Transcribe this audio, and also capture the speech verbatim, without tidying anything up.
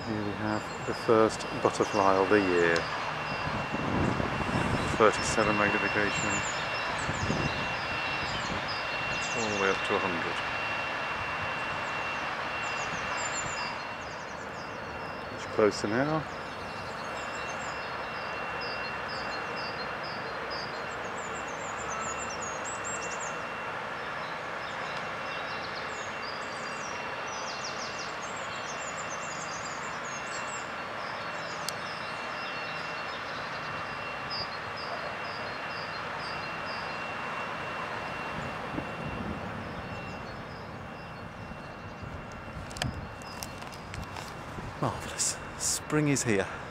Here we have the first butterfly of the year. thirty-seven magnification, all the way up to one hundred. Much closer now. Marvellous. Spring is here.